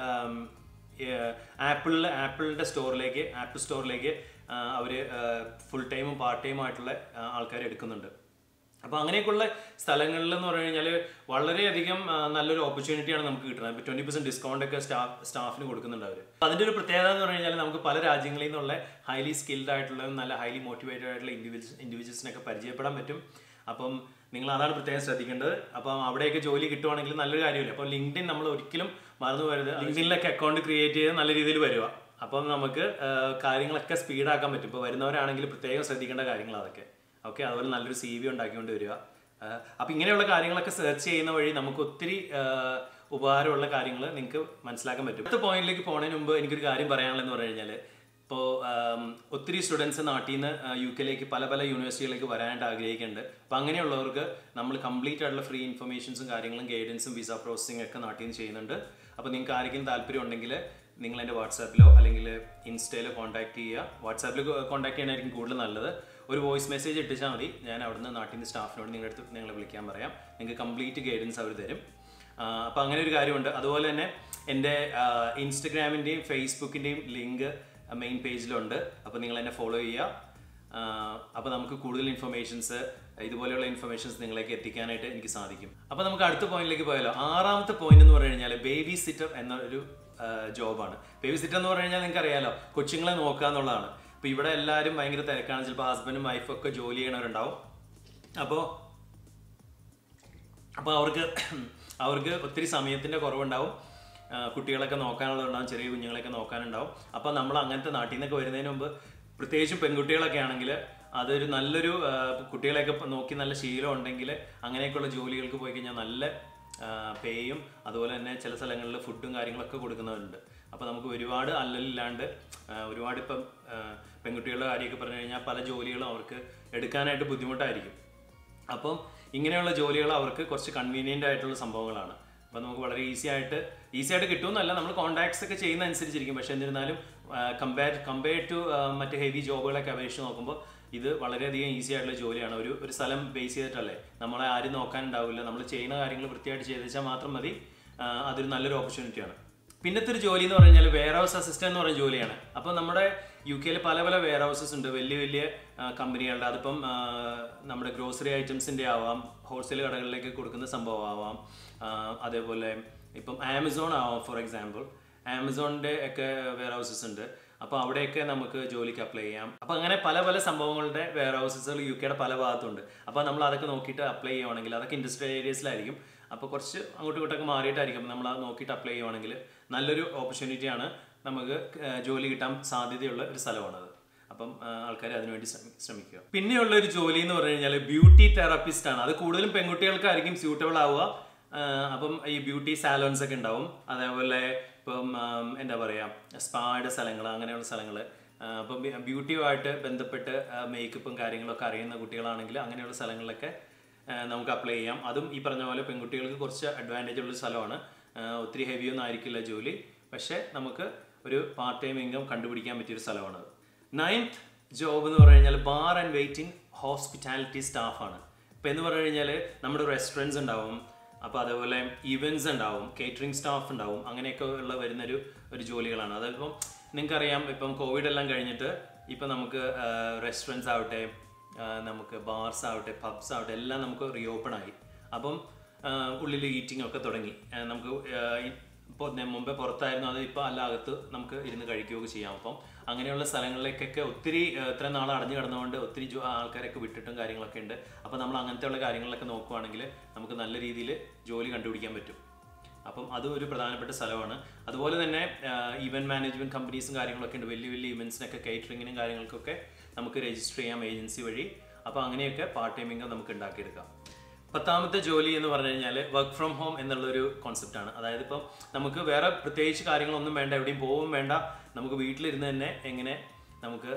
ആപ്പിളിൻ്റെ സ്റ്റോറിലേക്ക്, ആപ്പ് സ്റ്റോറിലേക്ക് അവർ ഫുൾ ടൈമും പാർട്ട് ടൈമും ആയിട്ടുള്ള ആൾക്കാരെ എടുക്കുന്നുണ്ട്. അപ്പോൾ അങ്ങനെയൊക്കെയുള്ള സ്ഥലങ്ങളിൽ എന്ന് പറഞ്ഞു കഴിഞ്ഞാൽ വളരെയധികം നല്ലൊരു ഓപ്പർച്യൂണിറ്റിയാണ് നമുക്ക് കിട്ടുന്നത്. ഇപ്പോൾ 20% ഡിസ്കൗണ്ട് ഒക്കെ സ്റ്റാഫിന് കൊടുക്കുന്നുണ്ട് അവർ. അതിൻ്റെ ഒരു പ്രത്യേകത എന്ന് പറഞ്ഞു കഴിഞ്ഞാൽ നമുക്ക് പല രാജ്യങ്ങളിൽ നിന്നുള്ള ഹൈലി സ്കിൽഡ് ആയിട്ടുള്ള നല്ല ഹൈലി മോട്ടിവേറ്റഡ് ആയിട്ടുള്ള ഇൻഡിവിജ്വൽസിനൊക്കെ പരിചയപ്പെടാൻ പറ്റും. അപ്പം നിങ്ങൾ അതാണ് പ്രത്യേകം ശ്രദ്ധിക്കേണ്ടത്. അപ്പം അവിടെയൊക്കെ ജോലി കിട്ടുവാണെങ്കിൽ നല്ലൊരു കാര്യമില്ല. അപ്പോൾ ലിങ്ക്ഡിൻ നമ്മൾ ഒരിക്കലും മറന്നു പോകരുത്. ലിങ്ക്ഡിനിലൊക്കെ അക്കൗണ്ട് ക്രിയേറ്റ് ചെയ്ത് നല്ല രീതിയിൽ വരിക. അപ്പം നമുക്ക് കാര്യങ്ങളൊക്കെ സ്പീഡാക്കാൻ പറ്റും. ഇപ്പോൾ വരുന്നവരാണെങ്കിൽ പ്രത്യേകം ശ്രദ്ധിക്കേണ്ട കാര്യങ്ങൾ അതൊക്കെ. ഓക്കെ, അതുപോലെ നല്ലൊരു CV ഉണ്ടാക്കിക്കൊണ്ട് വരിക. അപ്പോൾ ഇങ്ങനെയുള്ള കാര്യങ്ങളൊക്കെ സെർച്ച് ചെയ്യുന്ന വഴി നമുക്ക് ഒത്തിരി ഉപകാരമുള്ള കാര്യങ്ങൾ നിങ്ങൾക്ക് മനസ്സിലാക്കാൻ പറ്റും. അടുത്ത പോയിന്റിലേക്ക് പോകുന്നതിന് മുമ്പ് എനിക്കൊരു കാര്യം പറയാനുള്ളതെന്ന് പറഞ്ഞു കഴിഞ്ഞാൽ, ഇപ്പോൾ ഒത്തിരി സ്റ്റുഡൻസ് നാട്ടിൽ നിന്ന് UK-ലേക്ക് പല യൂണിവേഴ്സിറ്റികളിലേക്ക് വരാനായിട്ട് ആഗ്രഹിക്കുന്നുണ്ട്. അപ്പോൾ അങ്ങനെയുള്ളവർക്ക് നമ്മൾ കംപ്ലീറ്റ് ആയിട്ടുള്ള ഫ്രീ ഇൻഫർമേഷൻസും കാര്യങ്ങളും ഗൈഡൻസും വിസ പ്രോസസ്സിംഗ് ഒക്കെ നാട്ടിൽ നിന്ന് ചെയ്യുന്നുണ്ട്. അപ്പോൾ നിങ്ങൾക്ക് ആരെങ്കിലും താല്പര്യം ഉണ്ടെങ്കിൽ നിങ്ങൾ എൻ്റെ വാട്സാപ്പിലോ അല്ലെങ്കിൽ ഇൻസ്റ്റയിലോ കോൺടാക്ട് ചെയ്യുക. വാട്സാപ്പിൽ കോൺടാക്ട് ചെയ്യാനായിരിക്കും കൂടുതൽ നല്ലത്. ഒരു വോയിസ് മെസ്സേജ് ഇട്ടിച്ചാൽ മതി. ഞാൻ അവിടുന്ന് നാട്ടിൽ നിന്ന് സ്റ്റാഫിനോട് നിങ്ങളെ വിളിക്കാൻ പറയാം. നിങ്ങൾക്ക് കംപ്ലീറ്റ് ഗൈഡൻസ് അവർ തരും. അപ്പോൾ അങ്ങനെ ഒരു കാര്യമുണ്ട്. അതുപോലെ തന്നെ എൻ്റെ ഇൻസ്റ്റഗ്രാമിൻ്റെയും ഫേസ്ബുക്കിൻ്റെയും ലിങ്ക് മെയിൻ പേജിലുണ്ട്. അപ്പോൾ നിങ്ങൾ എന്നെ ഫോളോ ചെയ്യുക. അപ്പോൾ നമുക്ക് കൂടുതൽ ഇൻഫർമേഷൻസ്, ഇതുപോലെയുള്ള ഇൻഫർമേഷൻസ് നിങ്ങളിലേക്ക് എത്തിക്കാനായിട്ട് എനിക്ക് സാധിക്കും. അപ്പോൾ നമുക്ക് അടുത്ത പോയിന്റിലേക്ക് പോയാലോ. 6ാമത്തെ പോയിന്റ് എന്ന് പറഞ്ഞു കഴിഞ്ഞാൽ ബേബി സിറ്റർ എന്നൊരു ജോബാണ്. ബേബി സിറ്റർ എന്ന് പറഞ്ഞു കഴിഞ്ഞാൽ നിങ്ങൾക്ക് അറിയാലോ, കൊച്ചുങ്ങളെ നോക്കുക എന്നുള്ളതാണ്. അപ്പോൾ ഇവിടെ എല്ലാവരും ഭയങ്കര തിരക്കാണ്. ചിലപ്പോൾ ഹസ്ബൻഡും വൈഫും ഒക്കെ ജോലി ചെയ്യണവരുണ്ടാവും. അപ്പോൾ അവർക്ക് ഒത്തിരി സമയത്തിൻ്റെ കുറവുണ്ടാവും. കുട്ടികളൊക്കെ നോക്കാനുള്ളതുണ്ടാവും, ചെറിയ കുഞ്ഞുങ്ങളെയൊക്കെ നോക്കാനുണ്ടാവും. അപ്പോൾ നമ്മൾ അങ്ങനത്തെ നാട്ടിൽ നിന്നൊക്കെ വരുന്നതിന് മുമ്പ്, പ്രത്യേകിച്ചും പെൺകുട്ടികളൊക്കെ ആണെങ്കിൽ അതൊരു നല്ലൊരു കുട്ടികളെയൊക്കെ നോക്കി നല്ല ശീലം ഉണ്ടെങ്കിൽ അങ്ങനെയൊക്കെയുള്ള ജോലികൾക്ക് പോയി കഴിഞ്ഞാൽ നല്ല പേയും അതുപോലെ തന്നെ ചില സ്ഥലങ്ങളിൽ ഫുഡും കാര്യങ്ങളൊക്കെ കൊടുക്കുന്നവരുണ്ട്. അപ്പോൾ നമുക്ക് ഒരുപാട് അല്ലലില്ലാണ്ട് ഒരുപാട് ഇപ്പം പെൺകുട്ടികളുടെ കാര്യമൊക്കെ പറഞ്ഞു കഴിഞ്ഞാൽ പല ജോലികളും അവർക്ക് എടുക്കാനായിട്ട് ബുദ്ധിമുട്ടായിരിക്കും. അപ്പം ഇങ്ങനെയുള്ള ജോലികൾ അവർക്ക് കുറച്ച് കൺവീനിയൻ്റ് ആയിട്ടുള്ള സംഭവങ്ങളാണ്. അപ്പോൾ നമുക്ക് വളരെ ഈസി ആയിട്ട് കിട്ടുമെന്നല്ല, നമ്മൾ കോൺടാക്ട്സ് ഒക്കെ ചെയ്യുന്ന അനുസരിച്ചിരിക്കും. പക്ഷേ എന്നിരുന്നാലും കമ്പയർ ടു മറ്റ് ഹെവി ജോബുകളൊക്കെ അപേക്ഷിച്ച് നോക്കുമ്പോൾ ഇത് വളരെയധികം ഈസി ആയിട്ടുള്ള ജോലിയാണ്. ഒരു സ്ഥലം ബേസ് ചെയ്തിട്ടല്ലേ, നമ്മളെ ആരും നോക്കാനുണ്ടാവില്ല. നമ്മൾ ചെയ്യുന്ന കാര്യങ്ങൾ വൃത്തിയായിട്ട് ചെയ്ത് വെച്ചാൽ മാത്രം മതി. അതൊരു നല്ലൊരു ഓപ്പർച്യൂണിറ്റിയാണ്. പിന്നത്തെ ഒരു ജോലി എന്ന് പറഞ്ഞാൽ വെയർ ഹൗസ് അസിസ്റ്റന്റ് എന്ന് പറയുന്ന ജോലിയാണ്. അപ്പോൾ നമ്മുടെ UK പല വെയർ ഹൗസസ് ഉണ്ട്, വലിയ കമ്പനികളുടെ. അതിപ്പം നമ്മുടെ ഗ്രോസറി ഐറ്റംസിൻ്റെ ആവാം, ഹോൾസെയിൽ കടകളിലേക്ക് കൊടുക്കുന്ന സംഭവം ആവാം, അതേപോലെ ഇപ്പം ആമസോൺ ആവാം. ഫോർ എക്സാമ്പിൾ ആമസോണിൻ്റെ ഒക്കെ വെയർ ഹൗസസ് ഉണ്ട്. അപ്പോൾ അവിടെയൊക്കെ നമുക്ക് ജോലിക്ക് അപ്ലൈ ചെയ്യാം. അപ്പോൾ അങ്ങനെ പല സംഭവങ്ങളുടെ വെയർ ഹൗസസുകൾ UK പല ഭാഗത്തുണ്ട്. അപ്പോൾ നമ്മൾ അതൊക്കെ നോക്കിയിട്ട് അപ്ലൈ ചെയ്യുവാണെങ്കിൽ, അതൊക്കെ ഇൻഡസ്ട്രിയൽ ഏരിയസിലായിരിക്കും. അപ്പോൾ കുറച്ച് അങ്ങോട്ടും ഇങ്ങോട്ടൊക്കെ മാറിയിട്ടായിരിക്കും. നമ്മൾ അത് നോക്കിയിട്ട് അപ്ലൈ ചെയ്യുവാണെങ്കിൽ നല്ലൊരു ഓപ്പർച്യൂണിറ്റിയാണ്, നമുക്ക് ജോലി കിട്ടാൻ സാധ്യതയുള്ള ഒരു സ്ഥലമാണത്. അപ്പം ആൾക്കാർ അതിനുവേണ്ടി ശ്രമിക്കുക. പിന്നെയുള്ള ഒരു ജോലി എന്ന് പറഞ്ഞു കഴിഞ്ഞാൽ ബ്യൂട്ടി തെറാപ്പിസ്റ്റ് ആണ്. അത് കൂടുതലും പെൺകുട്ടികൾക്കായിരിക്കും സ്യൂട്ടബിൾ ആവുക. അപ്പം ഈ ബ്യൂട്ടി സാലോൺസ് ഒക്കെ ഉണ്ടാവും. അതേപോലെ ഇപ്പം എന്താ പറയുക, സ്പായുടെ സ്ഥലങ്ങൾ, അങ്ങനെയുള്ള സ്ഥലങ്ങൾ. അപ്പം ബ്യൂട്ടിയുമായിട്ട് ബന്ധപ്പെട്ട് മേക്കപ്പും കാര്യങ്ങളൊക്കെ അറിയുന്ന കുട്ടികളാണെങ്കിൽ അങ്ങനെയുള്ള സ്ഥലങ്ങളിലൊക്കെ നമുക്ക് അപ്ലൈ ചെയ്യാം. അതും ഈ പറഞ്ഞ പോലെ പെൺകുട്ടികൾക്ക് കുറച്ച് അഡ്വാൻറ്റേജ് ഉള്ള സ്ഥലമാണ്. ഒത്തിരി ഹെവിയൊന്നും ആയിരിക്കില്ല ജോലി, പക്ഷേ നമുക്ക് ഒരു പാർട്ട് ടൈം ഇൻകം കണ്ടുപിടിക്കാൻ പറ്റിയൊരു സ്ഥലമാണത്. 9th ജോബ് എന്ന് പറഞ്ഞു കഴിഞ്ഞാൽ ബാർ ആൻഡ് വെയിറ്റിംഗ് ഹോസ്പിറ്റാലിറ്റി സ്റ്റാഫാണ്. ഇപ്പം എന്ന് പറഞ്ഞു കഴിഞ്ഞാൽ നമ്മുടെ റെസ്റ്റോറൻറ്റ്സ് ഉണ്ടാവും, അപ്പോൾ അതേപോലെ ഈവൻറ്റ്സ് ഉണ്ടാവും, കേറ്ററിംഗ് സ്റ്റാഫ് ഉണ്ടാവും. അങ്ങനെയൊക്കെ ഉള്ള വരുന്നൊരു ജോലികളാണ്. അതിപ്പം നിങ്ങൾക്കറിയാം, ഇപ്പം കോവിഡ് എല്ലാം കഴിഞ്ഞിട്ട് ഇപ്പം നമുക്ക് റെസ്റ്റോറൻറ്റ്സ് ആവട്ടെ, നമുക്ക് ബാർസ് ആവട്ടെ, പബ്സ് ആവട്ടെ, എല്ലാം നമുക്ക് റീഓപ്പൺ ആയി. അപ്പം ഉള്ളിൽ ഈറ്റിംഗ് ഒക്കെ തുടങ്ങി. നമുക്ക് ഇപ്പോൾ മുമ്പേ പുറത്തായിരുന്നു, അത് ഇപ്പോൾ അല്ലാകത്ത് നമുക്ക് ഇരുന്ന് കഴിക്കുകയൊക്കെ ചെയ്യാം. അപ്പം അങ്ങനെയുള്ള സ്ഥലങ്ങളിലേക്കൊക്കെ ഒത്തിരി ഇത്രയും നാൾ അടഞ്ഞു കിടന്നുകൊണ്ട് ഒത്തിരി ആൾക്കാരൊക്കെ വിട്ടിട്ടും കാര്യങ്ങളൊക്കെ ഉണ്ട്. അപ്പോൾ നമ്മൾ അങ്ങനത്തെ ഉള്ള കാര്യങ്ങളിലൊക്കെ നോക്കുവാണെങ്കിൽ നമുക്ക് നല്ല രീതിയിൽ ജോലി കണ്ടുപിടിക്കാൻ പറ്റും. അപ്പം അതും ഒരു പ്രധാനപ്പെട്ട സ്ഥലമാണ്. അതുപോലെ തന്നെ ഈവൻറ്റ് മാനേജ്മെൻറ്റ് കമ്പനീസും കാര്യങ്ങളൊക്കെ ഉണ്ട്. വലിയ ഇവൻറ്റ്സിനൊക്കെ കേറ്ററിങ്ങിനും കാര്യങ്ങൾക്കൊക്കെ നമുക്ക് രജിസ്റ്റർ ചെയ്യാം ഏജൻസി വഴി. അപ്പോൾ അങ്ങനെയൊക്കെ പാർട്ട് ടൈം ഇൻകം നമുക്ക് ഉണ്ടാക്കിയെടുക്കാം. 10ാമത്തെ ജോലി എന്ന് പറഞ്ഞു കഴിഞ്ഞാൽ വർക്ക് ഫ്രം ഹോം എന്നുള്ളൊരു കോൺസെപ്റ്റാണ്. അതായത് ഇപ്പം നമുക്ക് വേറെ പ്രത്യേകിച്ച് കാര്യങ്ങളൊന്നും വേണ്ട, എവിടെയും പോവും വേണ്ട, നമുക്ക് വീട്ടിലിരുന്ന് തന്നെ എങ്ങനെ നമുക്ക്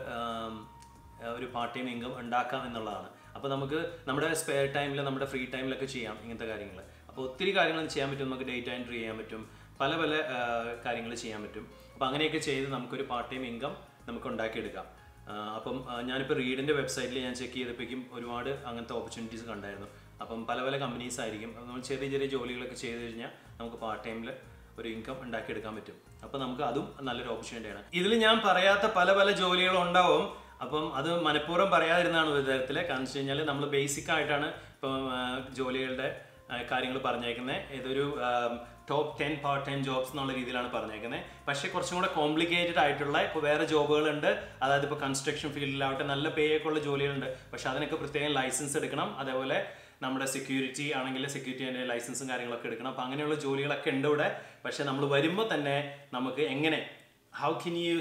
ഒരു പാർട്ട് ടൈം ഇൻകം ഉണ്ടാക്കാം എന്നുള്ളതാണ്. അപ്പോൾ നമുക്ക് നമ്മുടെ സ്പെയർ ടൈമിൽ, നമ്മുടെ ഫ്രീ ടൈമിലൊക്കെ ചെയ്യാം ഇങ്ങനത്തെ കാര്യങ്ങൾ. അപ്പോൾ ഒത്തിരി കാര്യങ്ങൾ ചെയ്യാൻ പറ്റും. നമുക്ക് ഡേറ്റ എൻട്രി ചെയ്യാൻ പറ്റും, പല കാര്യങ്ങൾ ചെയ്യാൻ പറ്റും. അപ്പോൾ അങ്ങനെയൊക്കെ ചെയ്ത് നമുക്കൊരു പാർട്ട് ടൈം ഇൻകം നമുക്ക് ഉണ്ടാക്കിയെടുക്കാം. അപ്പം ഞാനിപ്പോൾ റീഡിൻ്റെ വെബ്സൈറ്റിൽ ഞാൻ ചെക്ക് ചെയ്തപ്പോഴേക്കും ഒരുപാട് അങ്ങനത്തെ ഓപ്പർച്യൂണിറ്റീസ് കണ്ടായിരുന്നു. അപ്പം പല കമ്പനീസ് ആയിരിക്കും. നമ്മൾ ചെറിയ ജോലികളൊക്കെ ചെയ്ത് കഴിഞ്ഞാൽ നമുക്ക് പാർട്ട് ടൈമിൽ ഒരു ഇൻകം ഉണ്ടാക്കിയെടുക്കാൻ പറ്റും. അപ്പോൾ നമുക്ക് അതും നല്ലൊരു ഓപ്പർച്യൂണിറ്റിയാണ്. ഇതിൽ ഞാൻ പറയാത്ത പല ജോലികളും ഉണ്ടാവും. അപ്പം അത് മനഃപൂർവ്വം പറയാതിരുന്നതാണ് ഒരു തരത്തിൽ. കാരണം വെച്ച് കഴിഞ്ഞാൽ നമ്മൾ ബേസിക് ആയിട്ടാണ് ഇപ്പം ജോലികളുടെ കാര്യങ്ങൾ പറഞ്ഞേക്കുന്നത്. ഇതൊരു ടോപ്പ് 10 പാർട്ട് ടൈം ജോബ്സ് എന്നുള്ള രീതിയിലാണ് പറഞ്ഞേക്കുന്നത്. പക്ഷേ കുറച്ചും കൂടെ കോംപ്ലിക്കേറ്റഡ് ആയിട്ടുള്ള ഇപ്പോൾ വേറെ ജോബുകളുണ്ട്. അതായത് ഇപ്പോൾ കൺസ്ട്രക്ഷൻ ഫീൽഡിലാവട്ടെ നല്ല പേ ഒക്കെ ഉള്ള ജോലികളുണ്ട്. പക്ഷെ അതിനൊക്കെ പ്രത്യേകം ലൈസൻസ് എടുക്കണം. അതേപോലെ നമ്മുടെ സെക്യൂരിറ്റി ആണെങ്കിൽ സെക്യൂരിറ്റിൻ്റെ ലൈസൻസും കാര്യങ്ങളൊക്കെ എടുക്കണം. അപ്പോൾ അങ്ങനെയുള്ള ജോലികളൊക്കെ ഉണ്ട് ഇവിടെ. പക്ഷെ നമ്മൾ വരുമ്പോൾ തന്നെ നമുക്ക് എങ്ങനെ how can you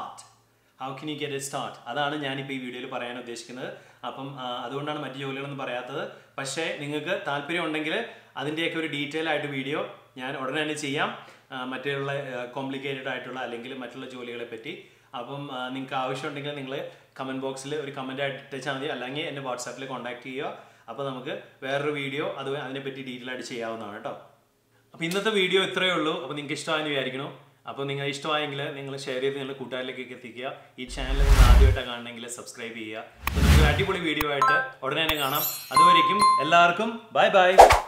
get a start, അതാണ് ഞാനിപ്പോൾ ഈ വീഡിയോയിൽ പറയാൻ ഉദ്ദേശിക്കുന്നത്. അപ്പം അതുകൊണ്ടാണ് മറ്റു ജോലികളൊന്നും പറയാത്തത്. പക്ഷേ നിങ്ങൾക്ക് താല്പര്യം ഉണ്ടെങ്കിൽ അതിൻ്റെയൊക്കെ ഒരു ഡീറ്റെയിൽ ആയിട്ട് വീഡിയോ ഞാൻ ഉടനെ തന്നെ ചെയ്യാം, മറ്റുള്ള കോംപ്ലിക്കേറ്റഡ് ആയിട്ടുള്ള അല്ലെങ്കിൽ മറ്റുള്ള ജോലികളെ പറ്റി. അപ്പം നിങ്ങൾക്ക് ആവശ്യമുണ്ടെങ്കിൽ നിങ്ങൾ കമൻറ്റ് ബോക്സിൽ ഒരു കമൻ്റ് ആയിട്ട് ഇട്ടാൽ മതി, അല്ലെങ്കിൽ എന്നെ വാട്സാപ്പിൽ കോൺടാക്ട് ചെയ്യുക. അപ്പോൾ നമുക്ക് വേറൊരു വീഡിയോ അതിനെപ്പറ്റി ഡീറ്റെയിൽ ആയിട്ട് ചെയ്യാവുന്നതാണ് കേട്ടോ. അപ്പോൾ ഇന്നത്തെ വീഡിയോ ഇത്രയേ ഉള്ളൂ. അപ്പോൾ നിങ്ങൾക്ക് ഇഷ്ടമായെന്ന് വിചാരിക്കണം. അപ്പോൾ നിങ്ങൾ ഇഷ്ടമായെങ്കിൽ നിങ്ങൾ ഷെയർ ചെയ്ത് നിങ്ങളുടെ കൂട്ടുകാരിലേക്കൊക്കെ എത്തിക്കുക. ഈ ചാനൽ നിങ്ങൾ ആദ്യമായിട്ടാണ് കാണണമെങ്കിൽ സബ്സ്ക്രൈബ് ചെയ്യുക. അപ്പോൾ നിങ്ങൾക്ക് അടിപൊളി വീഡിയോ ആയിട്ട് ഉടനെ തന്നെ കാണാം. അതുവരേക്കും എല്ലാവർക്കും ബൈ.